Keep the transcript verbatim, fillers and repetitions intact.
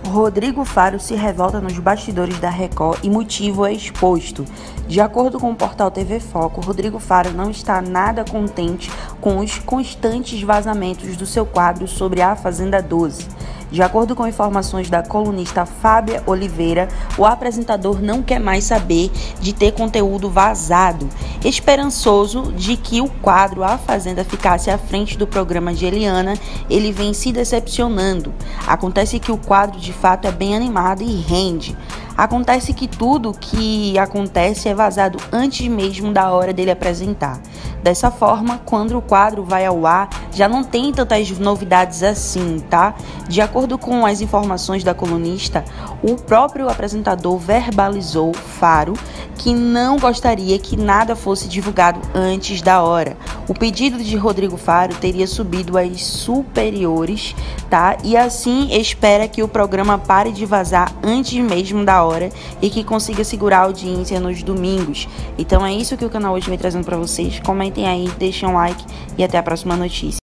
Rodrigo Faro se revolta nos bastidores da Record e motivo é exposto. De acordo com o portal T V Foco, Rodrigo Faro não está nada contente com os constantes vazamentos do seu quadro sobre a Fazenda doze. De acordo com informações da colunista Fábia Oliveira, o apresentador não quer mais saber de ter conteúdo vazado. Esperançoso de que o quadro A Fazenda ficasse à frente do programa de Eliana, ele vem se decepcionando. Acontece que o quadro de fato é bem animado e rende. Acontece que tudo que acontece é vazado antes mesmo da hora dele apresentar. Dessa forma, quando o quadro vai ao ar, já não tem tantas novidades assim, tá? De acordo com as informações da colunista, o próprio apresentador verbalizou Faro que não gostaria que nada fosse divulgado antes da hora. O pedido de Rodrigo Faro teria subido às superiores, tá? E assim espera que o programa pare de vazar antes mesmo da hora e que consiga segurar a audiência nos domingos. Então é isso que o canal hoje vem trazendo para vocês. Comentem aí, deixem um like e até a próxima notícia.